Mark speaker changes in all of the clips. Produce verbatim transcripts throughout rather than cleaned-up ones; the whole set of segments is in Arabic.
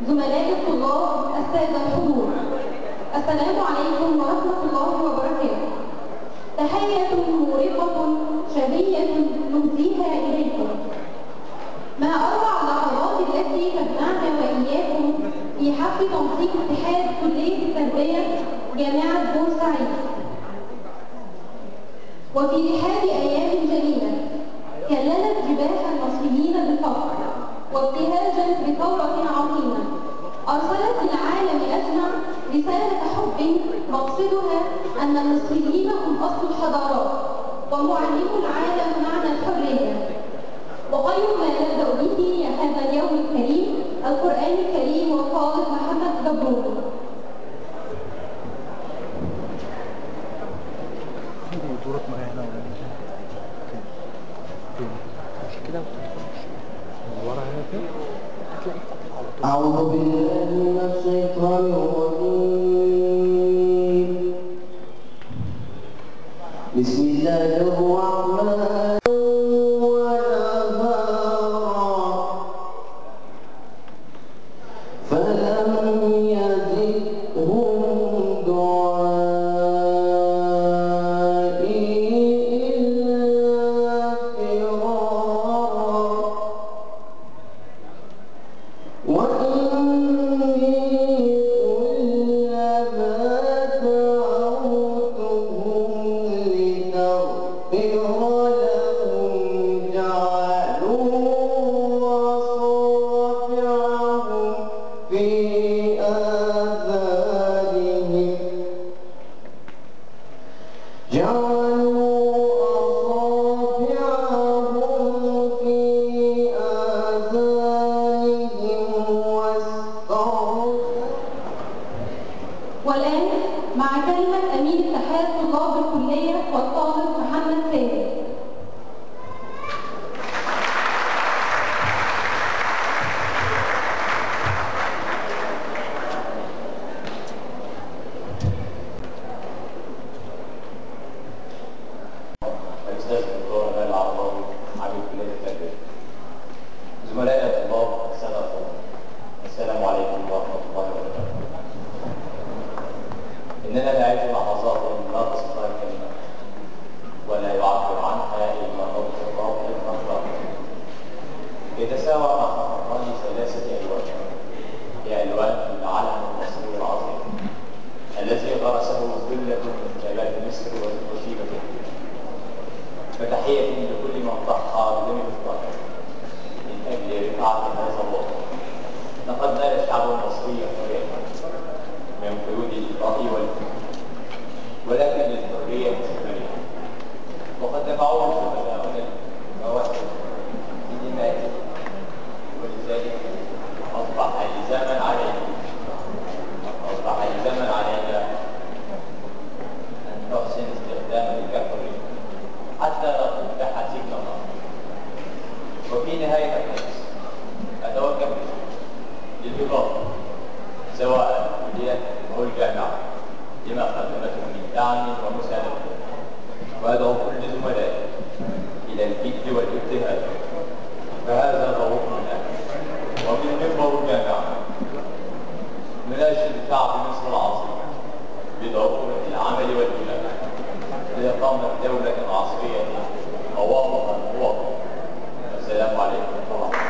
Speaker 1: زملاء الطلاب، السادة الحضور، السلام عليكم ورحمة الله وبركاته. تحية مورقة شبية نهديها إليكم. ما أروع اللحظات التي تجمعنا وإياكم في حفل تنسيق اتحاد كلية التربية جامعة بورسعيد. وفي رحاب أيام جميلة كللت جباه المصريين بالفخر وابتهاجا بثورة عظيمة أرسلت للعالم أجمع رسالة حب مقصدها أن المصريين هم أصل الحضارات ومعلمو العالم معنى الحرية. وخير ما نبدأ به هذا اليوم الكريم القرآن الكريم والطالب محمد جبرون.
Speaker 2: أعوذ بالله من الشيطان الرجيم. بسم الله الرحمن
Speaker 1: والآن مع كلمة أمين اتحاد طلاب الكلية والطالب محمد سامي.
Speaker 3: الأستاذ الدكتور هلال العرباوي عميد كلية التربية. زملائي الطلاب، السادة الطلاب، السلام عليكم ورحمة الله وبركاته. إننا نعيش لحظات لا تصفها الكلمات ولا يعبر عنها إلا نبض الروح المفرط. يتساوى مع خطران ثلاثة ألوان، هي ألوان العلم المصري العظيم الذي غرسه ذلة من شباب مصر وشيبته. فتحية لكل من ضحى بدم الوطن من أجل رفعة هذا الوطن. لقد نال الشعب المصري حرية من قيود الباطل والكفر، ولكن للحرية مستمرة. وقد دفعوهم شهداؤنا المواهب بدمائهم، ولذلك أصبح لزاما علينا أصبح لزاما علينا أن نحسن استخدام تلك الحرية حتى لا تفتح سجن النار. وفي نهاية الحديث أتوجه للإضافة سواء الكلية أو الجامعة لما قدمته من دعم ومساندة، وأدعو كل زملائي إلى الجد والاجتهاد. فهذا ضرورنا، ومن منبر الجامعة نناشد شعب مصر العظيم بضرورة العمل والإيمان لإقامة دولة عصرية قوامها المواطن. السلام عليكم ورحمة الله.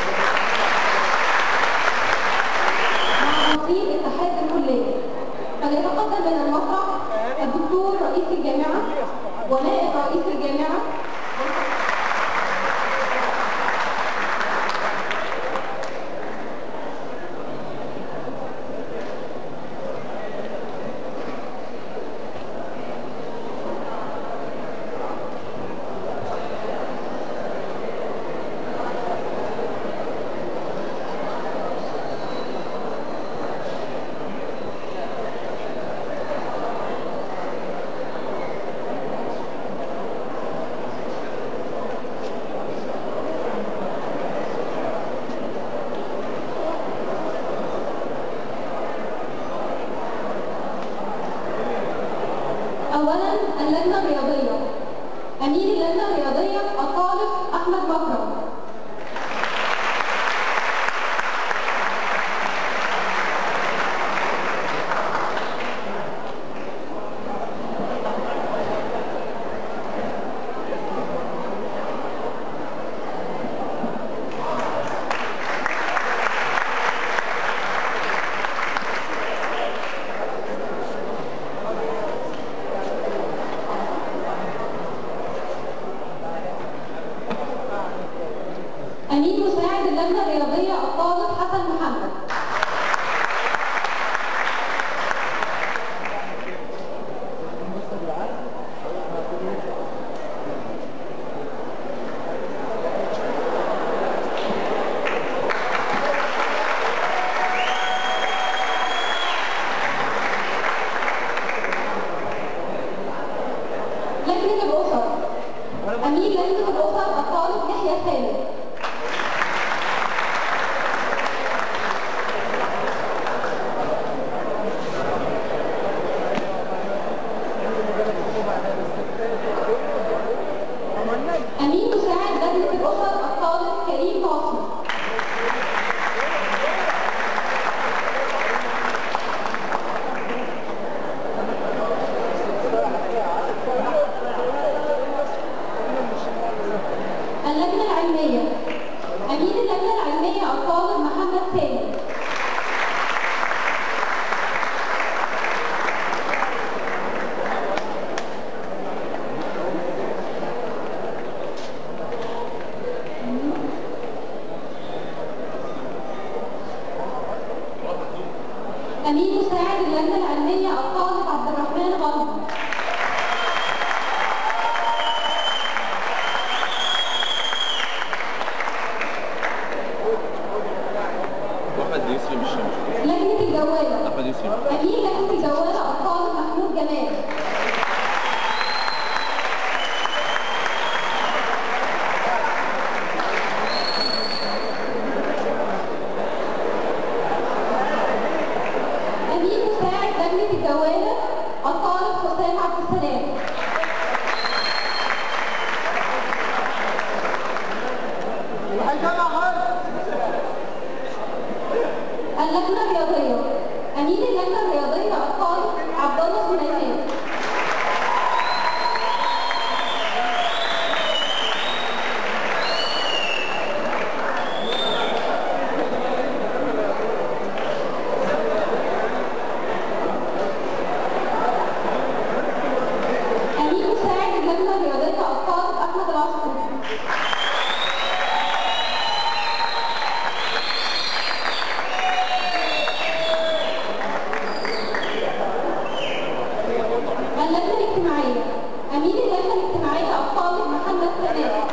Speaker 1: في اتحاد الكلية فليتقدم من المسرح الدكتور رئيس الجامعة ونائب رئيس الجامعة أولاً اللجنة الرياضية. أمين اللجنة الرياضية الطالب أحمد مكرم. أمين مساعد اللجنة العلمية الطالب عبد الرحمن غنم.
Speaker 4: أحمد يسري مش
Speaker 1: لجنة الجوالة
Speaker 4: أحمد يسري.
Speaker 1: أمين لجنة الجوالة الطالب محمود جمال. أمين مساعد لجنة الجوالة الطالب حسام عبد السلام. اللجنة الرياضية أمين اللجنة الرياضية الطالب عبد الله سليمان. أمين مساعد اللجنة الرياضية الطالب أحمد العصفوري. اللجنة الاجتماعية أمين اللجنة الاجتماعية الطالب محمد كمال.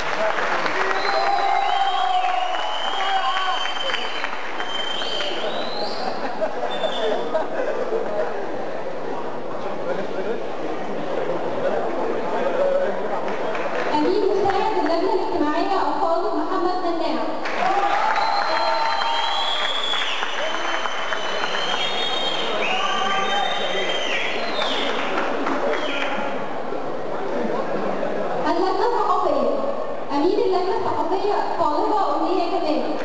Speaker 1: أمين مساعد اللجنة الاجتماعية الطالب محمد مناع. اللجنة الثقافية أمين اللجنة الثقافية طالبة أمنية كمال.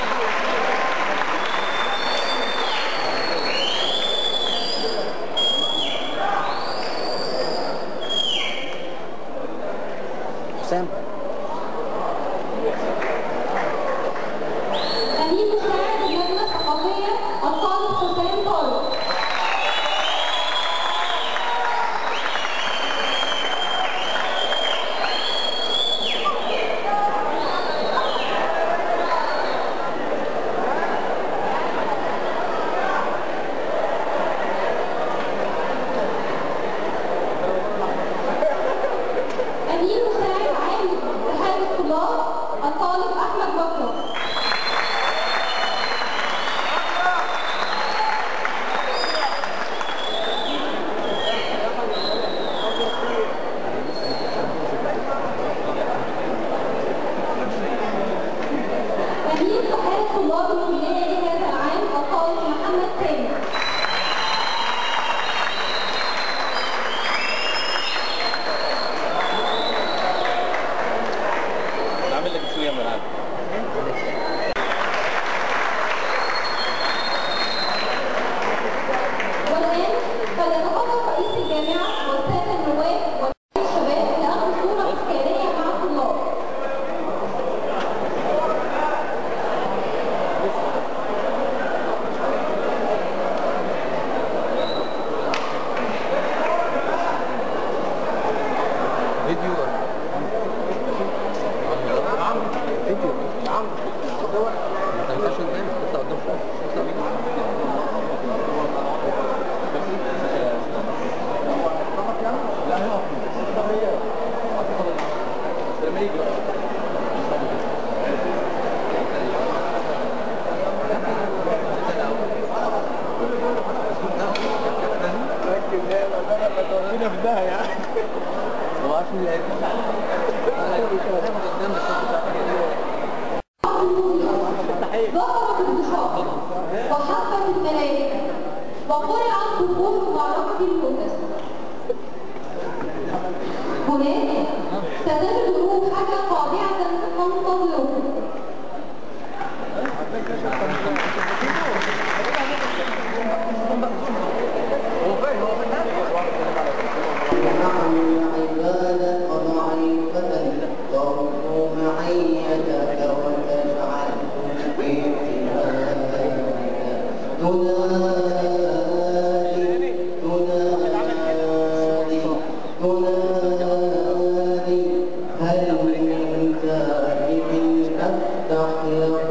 Speaker 2: حسام.
Speaker 1: أمين مساعد اللجنة الثقافية الطالب حسام طارق. أمين مساعد عام اتحاد الطلاب الطالب أحمد بكر. أمين اتحاد طلاب الكلية لهذا العام الطالب محمد سامي.
Speaker 4: عامل لك شوية من العالم.
Speaker 1: والآن فليتفضل رئيس الجامعة والسادة النواب ورئيس الشباب لأخذ صورة اختيارية مع الطلاب.
Speaker 4: فيديو ولا فيديو يا عم صور. انت ما ينفعش قدام تطلع قدام شويه. لا هي لما يجي ركز في ده يعني هو عشان يلاقي
Speaker 1: ظهرت البشارة وحفت الملائكة وقرأت دخول معركة المؤتس. هناك ستجد روحك خاضعة تنتظرك.
Speaker 2: نعم عبادا وضعيفة ترجو معيتك وتجعلهم في عبادك تنادي تنادي تنادي هل من تائب أفتح له